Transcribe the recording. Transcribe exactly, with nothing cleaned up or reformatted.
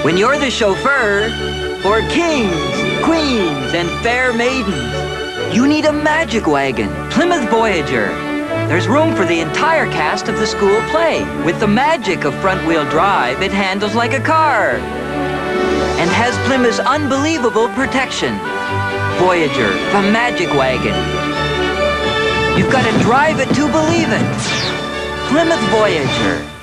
When you're the chauffeur for kings, queens, and fair maidens, you need a magic wagon, Plymouth Voyager. There's room for the entire cast of the school play. With the magic of front-wheel drive, it handles like a car and has Plymouth's unbelievable protection. Voyager, the magic wagon. You've got to drive it to believe it. Plymouth Voyager.